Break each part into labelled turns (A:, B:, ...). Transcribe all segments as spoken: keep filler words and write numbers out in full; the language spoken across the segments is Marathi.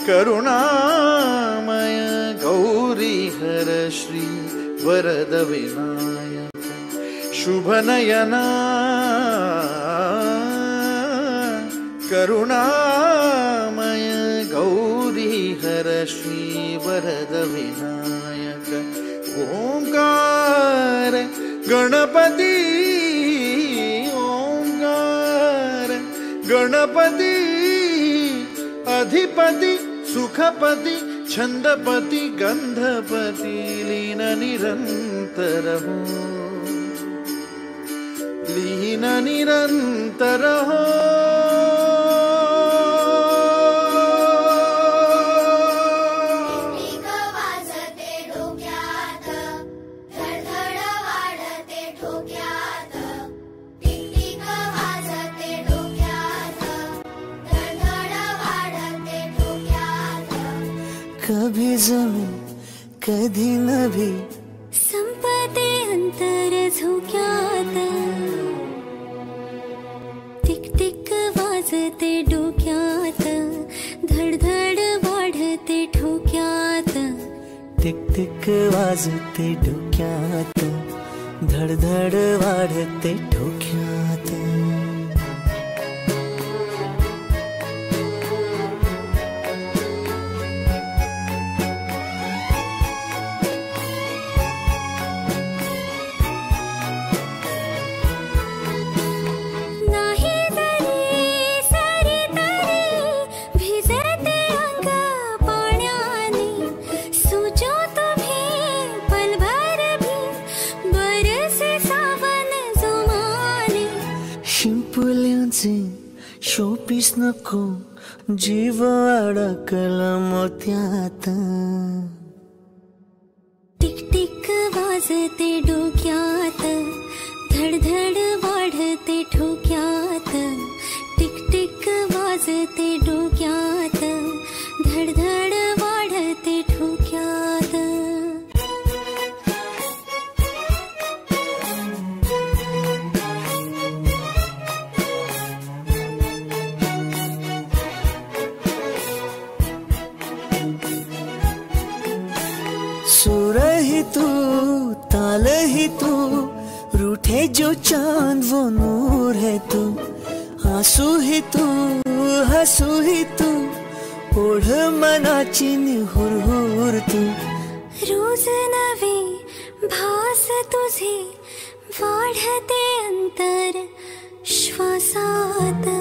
A: करुणामय गौरी हर श्री वरद विनायक शुभनयना करुणामय गौरी हर श्री वरद विनायक ओंकार गणपति ओंकार गणपति अधिपति सुखपति छंदपति गंधपति लीन निरंतर हो लीन निरंतर हो
B: कभी जमी कधी नभी
C: संपते अंतर झोक्यात टिक टिक वाजते डोक्यात धडधड वाढते ठोक्यात
B: टिक टिक वाजते डोक्यात धडधड वाढते ठोक्यात शोपीस नको जीव अडकला मोत्यात
C: टिक टिक वाजते डोक्यात धडधड वाढते ठोक्यात टिक टिक वाजते डोक्यात धडधड वाढते ठोक्यात
B: सुर ही तू ताल ही तू रूठे जो चांद वो नूर है तू आंसू ही तू हंसू ही तू ओढ मनाची निहुर हुर तू
C: रोज नवे भास तुझे वाढते अंतर श्वासात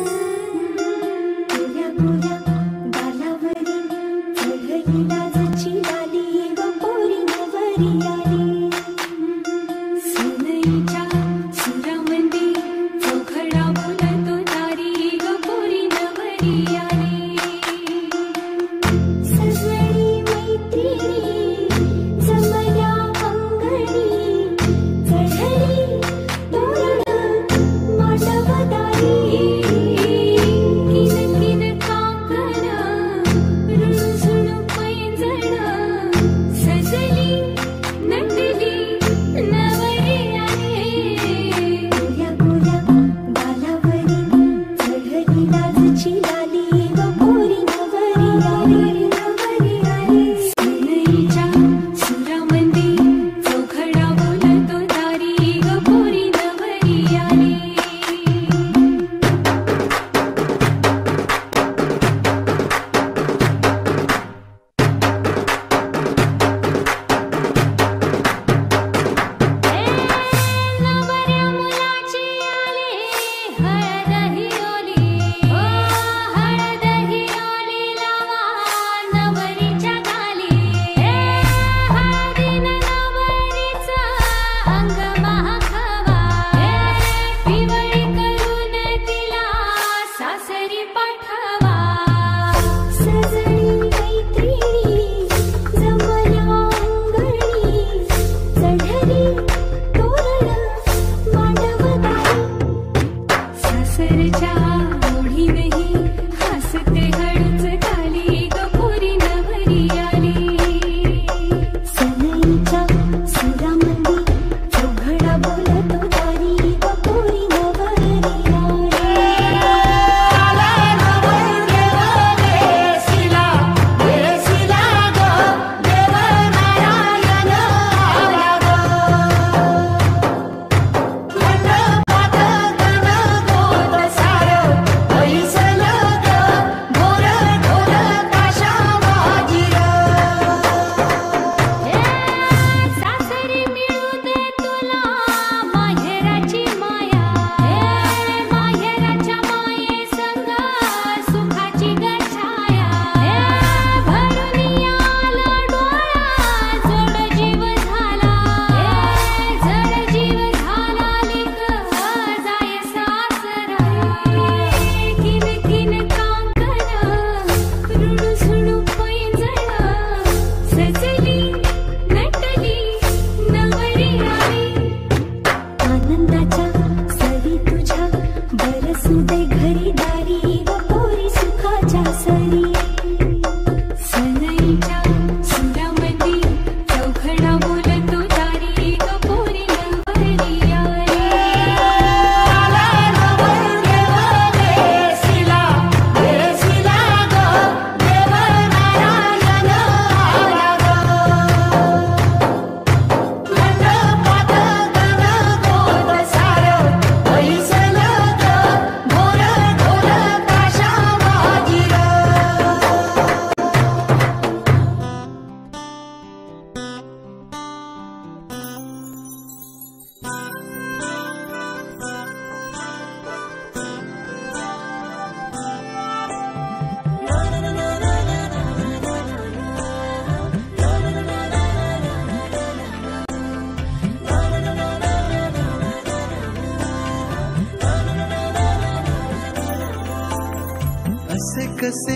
D: कसे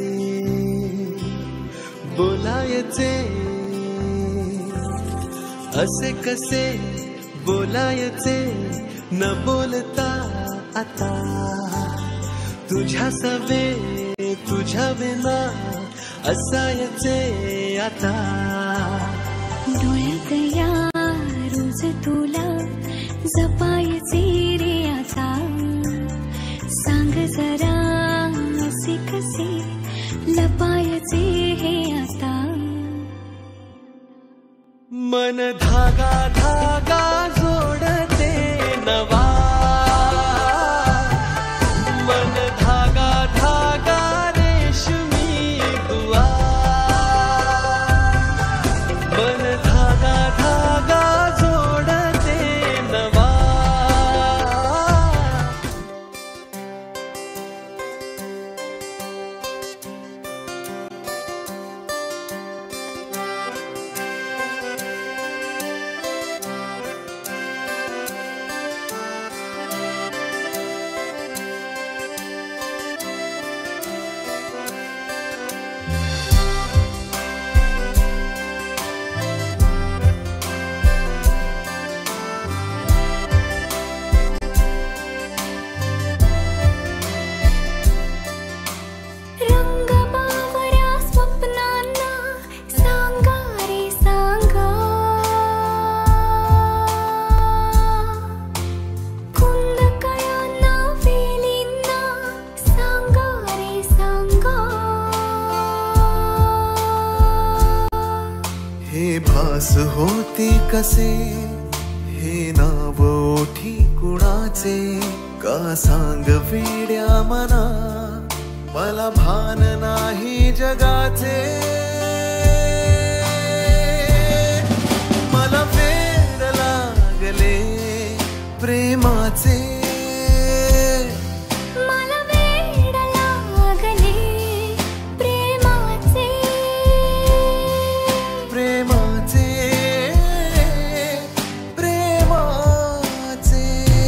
D: बोलायचे, असे कसे बोलायचे न बोलता आता, तुझ्या सवे तुझ्या विना असायचे आता.
C: डोळ्यात या रोज तुला जपायचे रे आता, सांग जरा असे कसे लपायचे हे आता.
D: मन धागा धागा जोडते नवा, मन धागा धागा रेशमी दुआ, मन धागा धागा जोडते नवा.
A: भास होते कसे हे नाव ओठी कुणाचे, का सांग वेड्या मना मला भान नाही जगाचे. मला वेड लागले प्रेमाचे,
C: मला वेड लागले प्रेमाचे,
A: प्रेमाचे प्रेमाचे.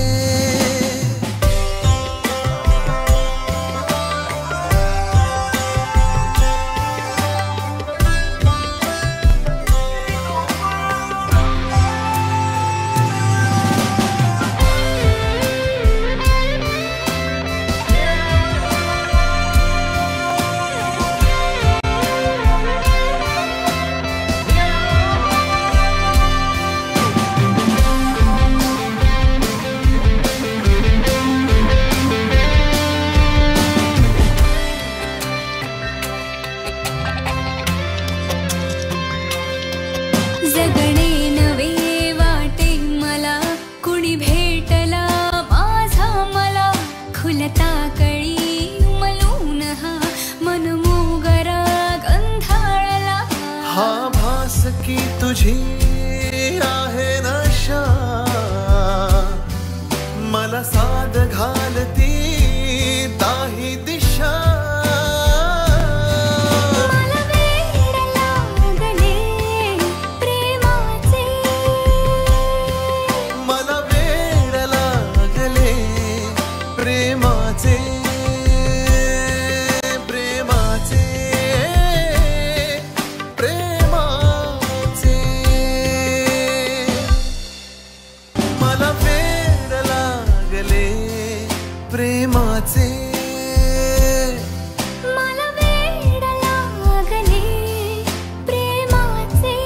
C: जगणे नवे वाटे मला, कुणी भेटला माझा मला, खुलता कळी उमलून हा मन मोगरा गंधाळला.
A: हा भास की तुझी आहे नशा, मला साद घालती दाही दिशा.
C: मला वेड लागले प्रेमाचे,
A: मला वेड लागले प्रेमाचे, प्रेमाचे प्रेमाचे. मला वेड लागले प्रेमाचे,
C: मला वेड लागले प्रेमाचे.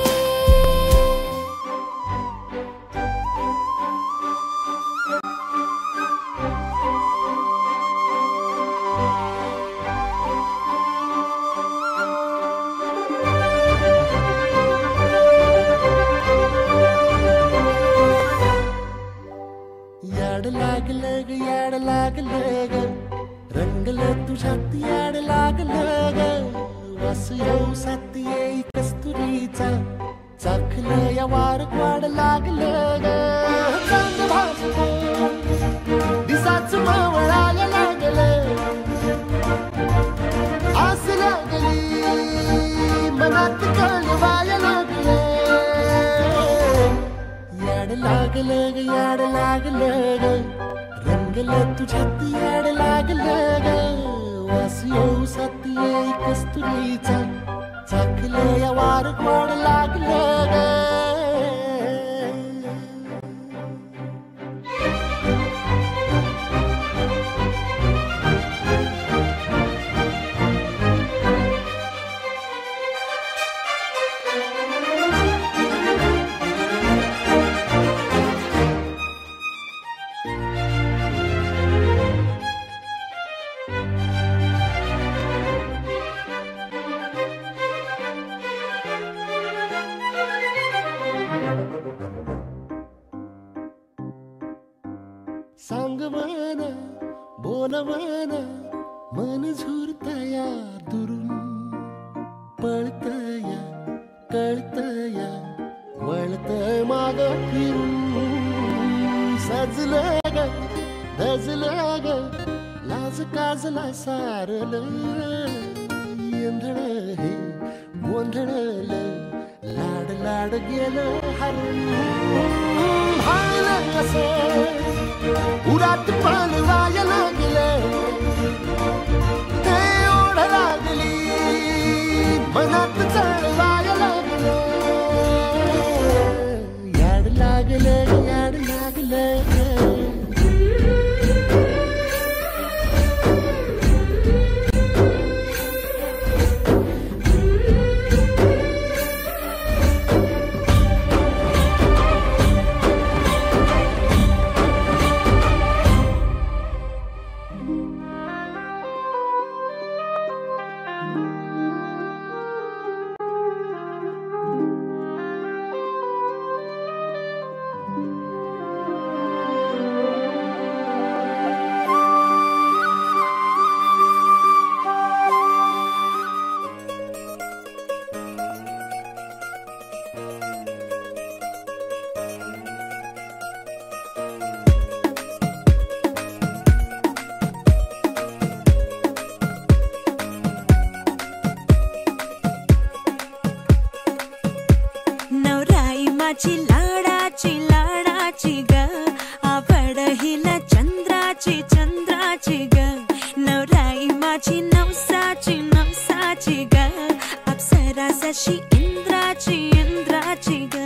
D: याड लागलं ग याड लागलं ग, रंगलं तुझ्यात याड लागलं ग. वास येऊ साथ येई कस्तुरीचा, चाखलं या वार वाड लागलं ग. चांग भासलं दिसाच मावळायला लागलं, आस लागली मनात कळवायला लागलं. याड लागलं ग याड लागलं ग, रंगलं तुझ्यात याड लागलं ग. वासी औसाती कस्तुरीचा चाकले या वार गोड लागलं ग सांगवान बोलवान मन झुरतया दुरून पळतया कळतया वळतय माग फिरून सजलं ग धजलं ग लाज काजला सारलं येंधळ हे गोंधळलं लाड लाड गेलं हरून भाळलं असं उरात पालवाया लागले ते ओढ लागली मनात चढवाया लागले याड लागले याड लागले
E: माझी लाडाची लाडाची ग आवड हिला चंद्राची चंद्राची ग नवराई माझी नवसाची नवसाची ग अप्सरा जशी इंद्राची इंद्राची ग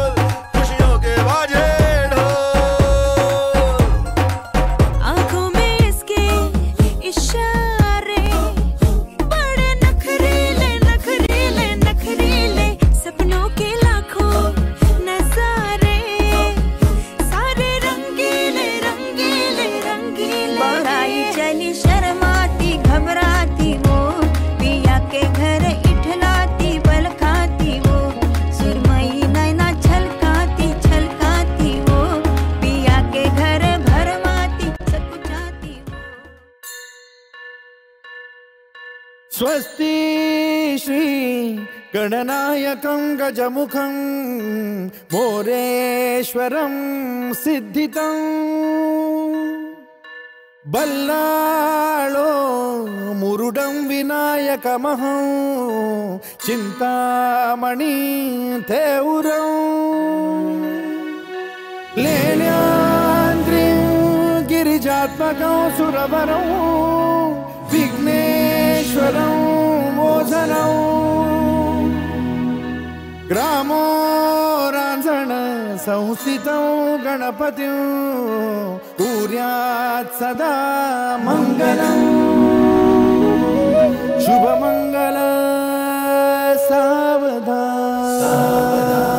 E: आँखों में
F: स्वस्ति श्री गणनायकं गजमुखं मोरेश्वरं सिद्धितं बल्लाळो मुरुडं विनायकमहं चिन्तामणि थेउरं लेण्याद्रिं गिरिजात्मकं सुरवरं विघ्नेश्वरं मोचनं ग्रामो रांझण संस्थितं गणपतिं कुर्यात् सदा मङ्गलम् शुभमङ्गल सावधान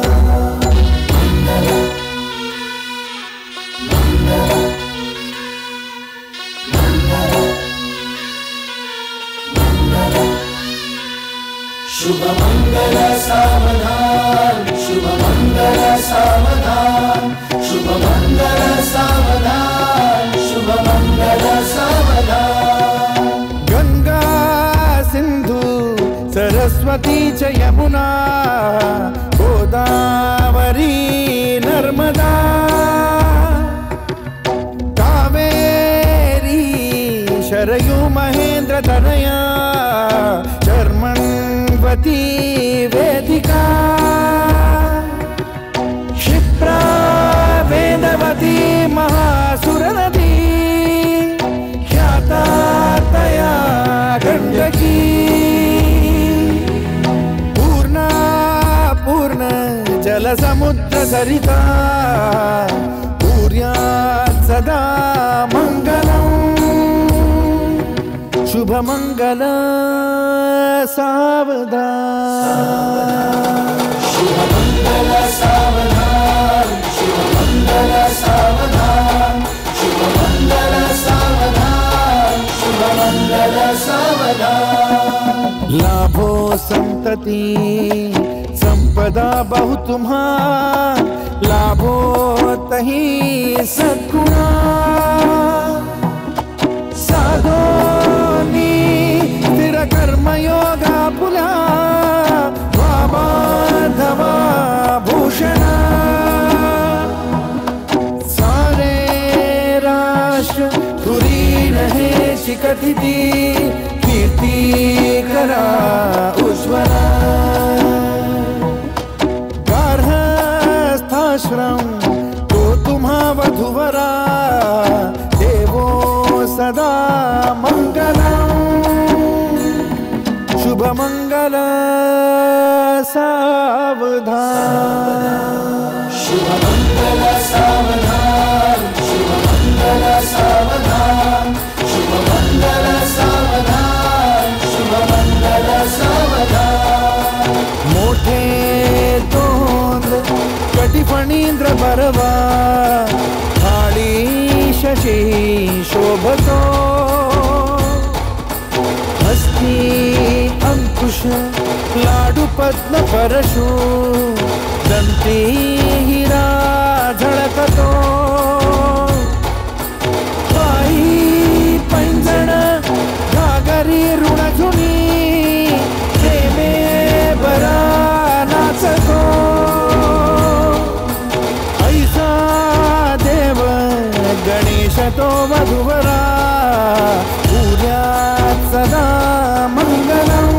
A: शुभ मंगल सावधान शुभ मंगल सावधान शुभ मंगल सावधान शुभ मंगल सावधान
F: गंगा सिंधु सरस्वती च यमुना गोदावरी नर्मदा कावेरी शरयू महेंद्र तनया चर्मण्वती वेदिका क्षिप्रा वेदवती महासुरनदी ख्याता तया गण्डकी पूर्णा पूर्ण जल समुद्र सरिता कुर्यात् सदा मङ्गलम् शुभ मंगल सावधान
A: शुभ मंगल सावधान शुभ मंगल सावधान शुभ मंगल सावधान शुभ मंगल सावधान
F: लाभो संतति संपदा बहु तुम्हा लाभो तही सद्गुणा साधोनी स्थिर कर्मयोगा पुला माधवा भूषण सारे राष्ट्र तुरी रहे शिकथिति कीर्ति करा उज्ज्वला गार्हस्थाश्रम तो तुम्हा वधुवरा देवो सदा मंगलम् शुभ मंगल सावधान
A: शुभ मंगल सावधान शुभ मंगल सावधान शुभ मंगल सावधान शुभ मंगल सावधान
F: मोठे तोंड कटिफणींद्र बरवा थाळी शशी शोभतो हस्ती अंकुश लाडू पद्म परशु दंती हिरा झळकतो पायी पैंजण घागरी ऋणझुनी प्रेमे बरा नाचतो ऐसा देव गणेश तो वधुवरा कुर्यात् सदा मङ्गलम्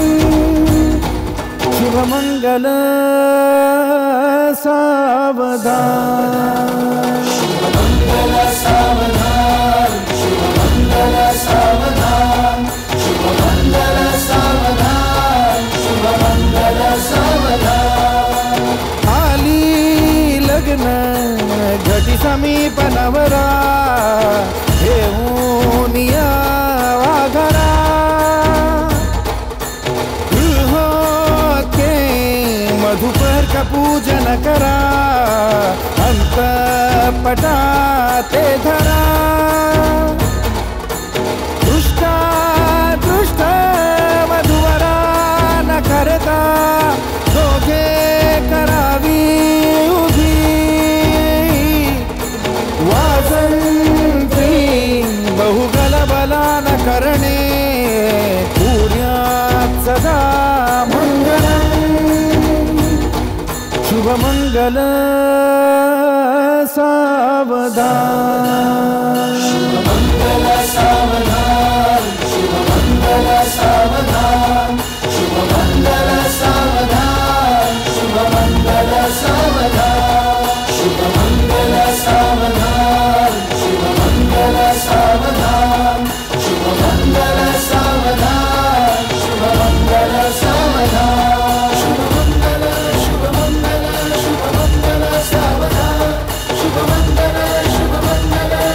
F: शुभ मंगल सावधान
A: शुभ मंगल सावधान शुभ मंगल सावधान शुभ मंगल सावधान शुभ मंगल सावधान
F: आली लग्न घटी समीप नवरा घेऊन या वाघरा गृहोत्के मधुपर का पूजन करा अंतपटा ते धरा दृष्टा दृष्ट मधुवरा न करता दोघे करावी उभी वाजंत्री बहुगल बला न करणे कुर्या शुभ मंगल सावधान
A: शुभ मंगल सावधान शुभ मंगल सावधान शुभ मंगल सावधान शुभ मंगल सावधान शुभ मंगल सावधान शुभ मंगल सावधान शुभ मंगल सावधान शुभ मंगल सावधान शुभ मंगल शुभ मंगल शुभ मंगल सावधान शुभ मंगल शुभ मंगल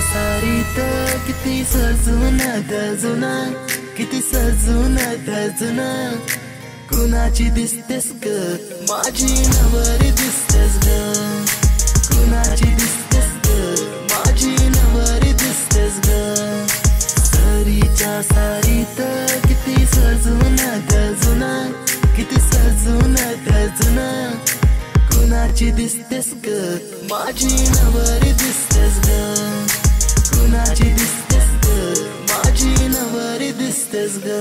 B: सारीत किती सजून गजून किती सजून गजून कुणाची दिसतेस ग माझी नवरी दिसतेस ग कुणाची दिसतेस ग माझी नवरी दिसतेस ग सरीच्या सारीत किती सजून गजून किती सजून गजून कुणाची दिसतेस ग माझी नवरी दिसतेस ग कुणाची दिसतेस ग माझी नवरी दिसतेस ग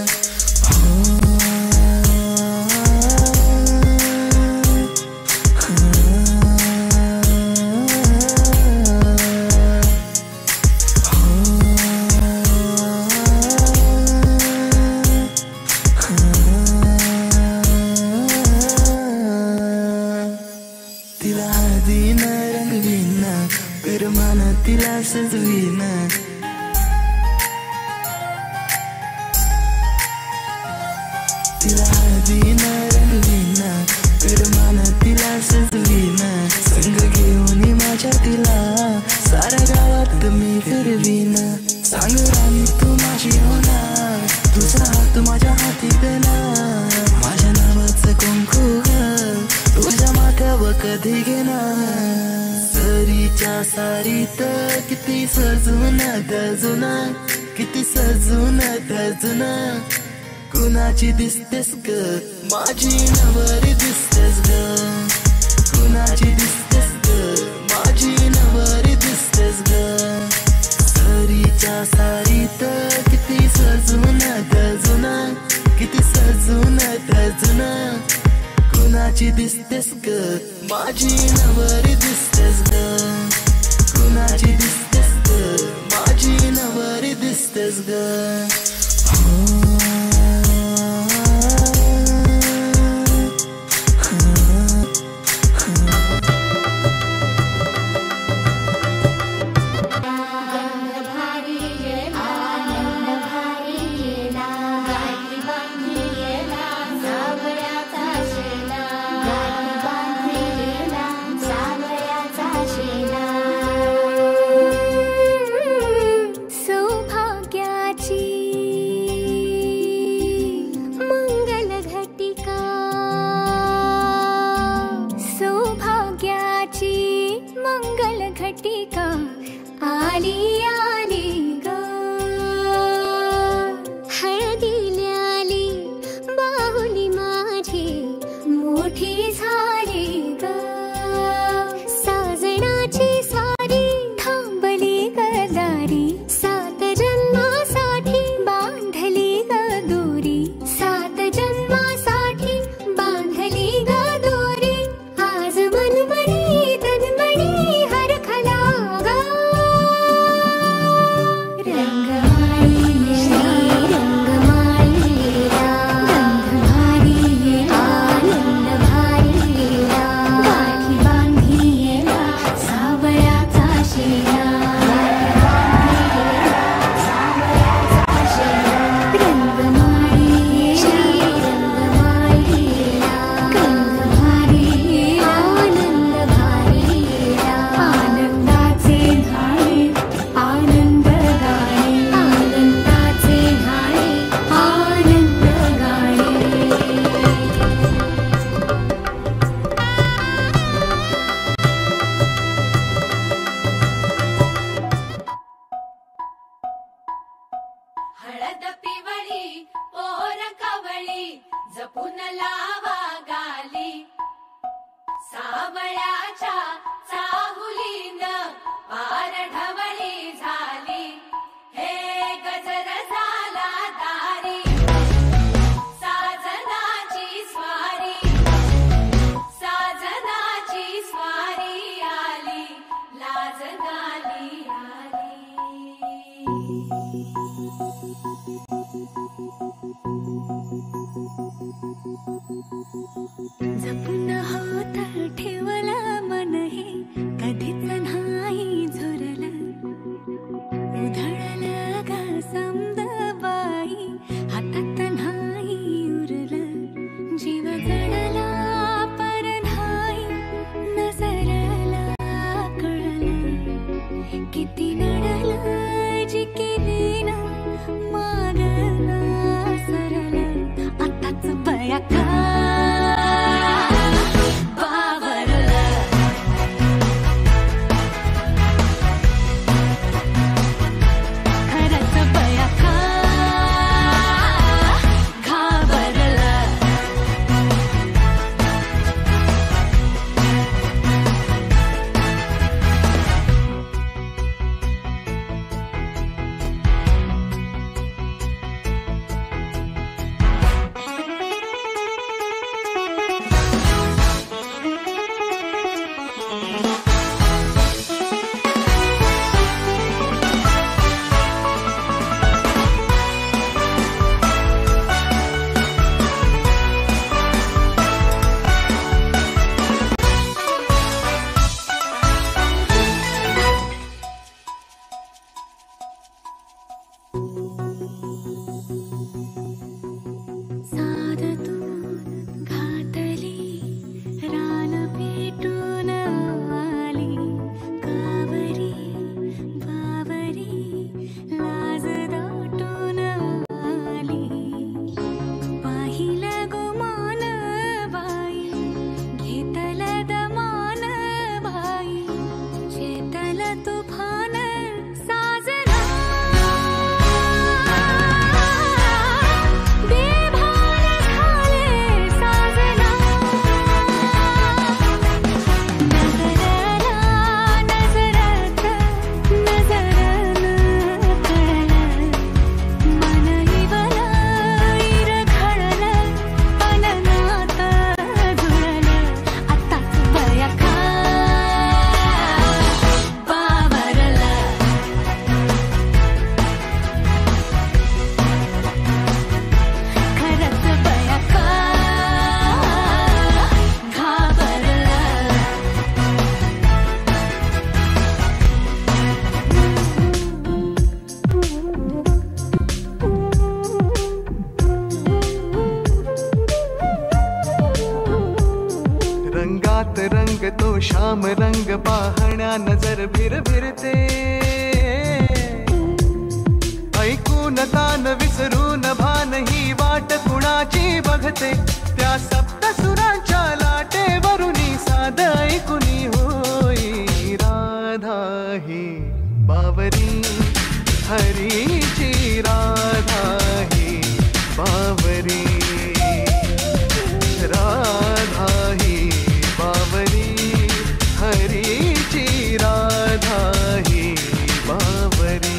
B: तिला हळदीन रंगवीन करमान तिला सजवीन तिला हळदीन रंगवीन करमान तिला सजवीन संग घेऊन माझ्या तिला साऱ्या गावात मी फिरवीन सांग राणी तू माझी होणार तुझा हात माझ्या हाती देणार माझ्या नावाचं कुंकू तुझ्या माथ्यावर कधी घेणार सरीच्या सारीत किती सजून गजून किती सजून गजून कुणाची दिसतेस ग माझी नवरी दिसतेस ग कुणाची दिसतेस ग माझी नवरी दिसतेस ग सरीच्या सारीत किती सजून गजून किती सजून गजून कुणाची दिसतेस ग माझी नवरी दिसतेस ग कुणाची दिसतेस ग माझी नवरी दिसतेस ग
C: घटिका आली आली ग हळदीला आली बाहुली माझी मोठी झाली ग साजणाची स्वारी थांबली गदारी सात जन्मासाठी बांधली ग दोरी सात जन्मासाठी बांधली ग दोरी आज मनमणी तन्मणी
G: हळद पिवळी पोर कवळी जपून लावा गाली सावळ्याच्या चाहुलीन पार ढवळी झाली हे गजर झाला दारी साजनाची स्वारी साजनाची स्वारी आली लाज गाली आली
C: जपून होत ठेवला मन हे कधीच नाही झुरलं उधळलं ग समद बाई हातात नाही उरलं जीव जडला पर नाही नजरला कळलं किती वेळ
H: ग पाहण्या नजर फिर फिरते ऐकून तान विसरून भान ही वाट कुणाची बघते त्या सप्त सुरांच्या लाटेवरुनी साध ऐकुनी होई राधा ही बावरी हरीची राधा ही बावरी राधा ही बावरी हरीची राधा ही बावरी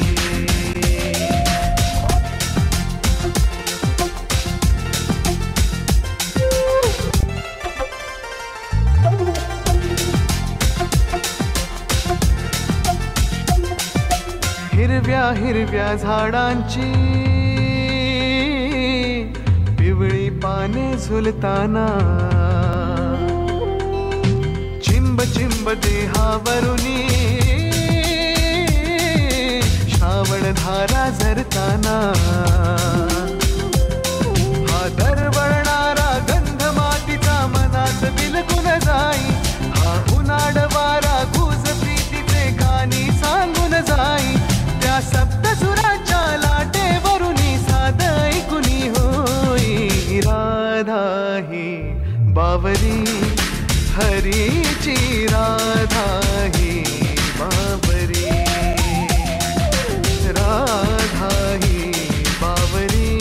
H: हिरव्या हिरव्या झाडांची पिवळी पाने झुलताना चिंब चिंब देहावरुनी श्रावण धारा झरताना हा दरवळणारा गंध मातीचा मनात बिलकुल जाई हा उन्हाळ वारा गुज प्रीतीचे गाणी सांगून जाई त्या सप्त सुराच्या लाटेवरुनी साध ऐकुनी होई राधा ही बावरी हरीची राधा ही बावरी राधा ही बावरी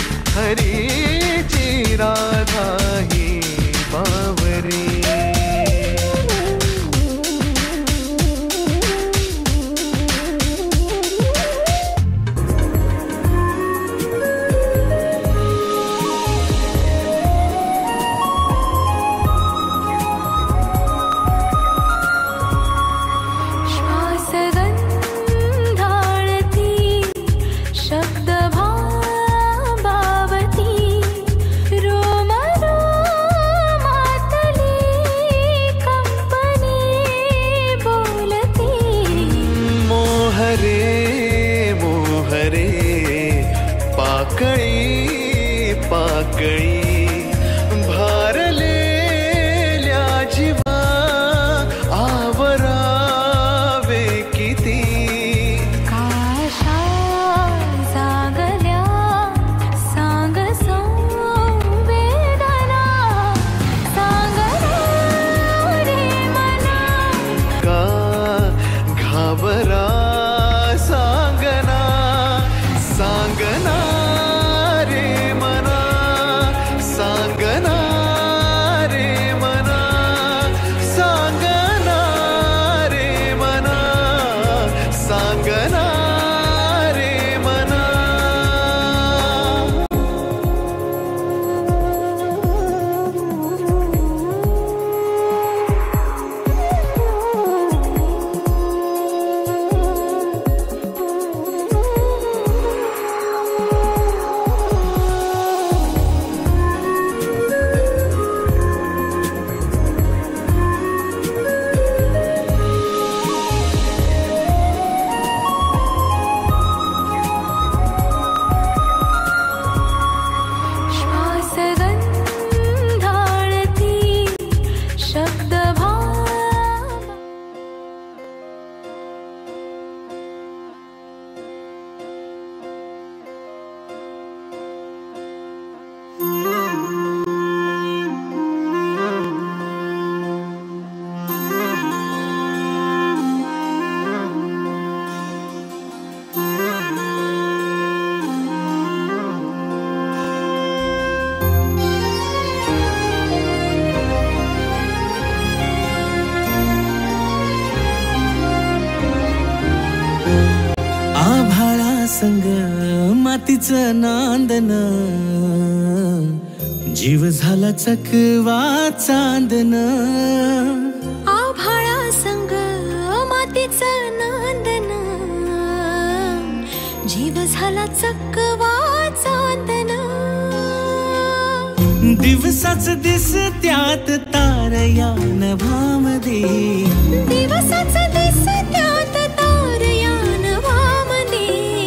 H: हरीची राधा ही बावरी
B: संग मातीचं नांदन जीव झाला चकवा चांदन
C: आभाळा संग मातीचं नांदन जीव झाला चकवा चांदन
B: दिवसाच दिस त्यात तारया नभामध्ये
C: दिवसाच दिस त्यात तारया नभामध्ये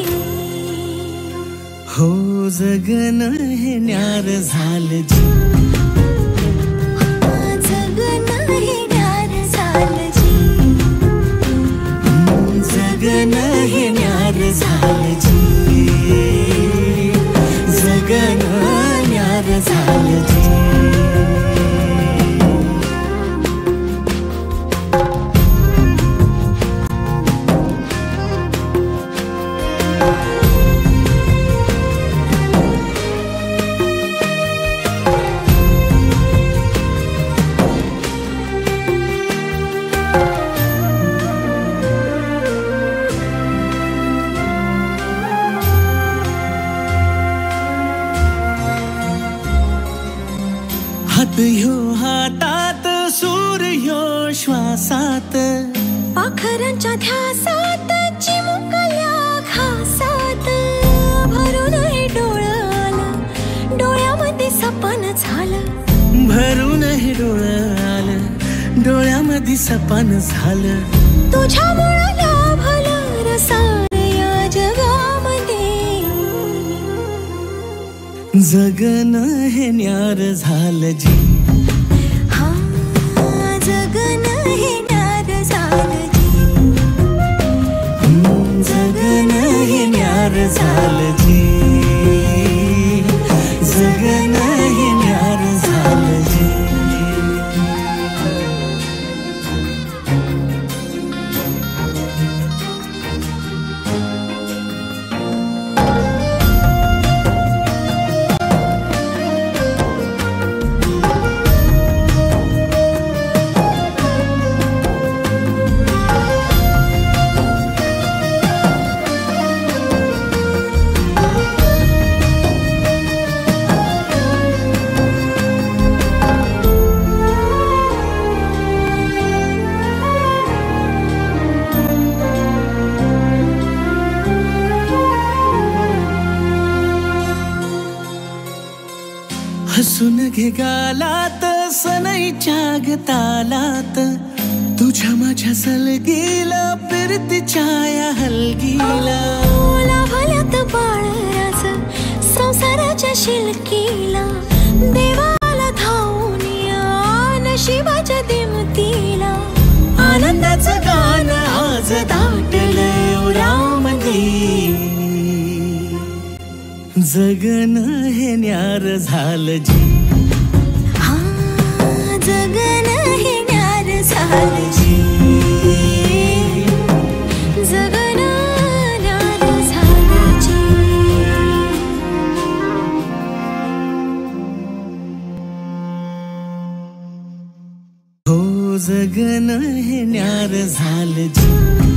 B: हो जगन हे न्यार झालं जी
C: जगन हे न्यार झालं जी तुमच्या ध्यासात चिमुकल्या घासात भरून हे डोळं आलं, डोळ्यामध्ये सपन झालं,
B: भरून हे डोळं आलं, डोळ्यामध्ये सपन झालं.
C: तुझ्यामुळं लाभलं रसाळ या जगामध्ये,
B: जगणं हे न्यार झालं जी.
C: हा जगणं हे न्यार झालं जी,
B: जगणं हे न्यार झालं जी, जगणं हे न्यार झालं जी. हसून घे गालात सनईच्या गतालात, तुझ्या माझ्या सलगीला फिरतीच्या या हलगीला.
C: लाभल्यात बाळराज संसाराच्या शिलकीला, देवाला धावून या नशिबाच्या दिमतीला.
B: आनंदाचं गाणं आज दाटलं उरामध्ये, जगणं हे न्यार झालं जी.
C: हा जगणं हे न्यार झालं जी, जगणं न्यार झालं जी.
B: हो जगणं हे न्यार झालं जी.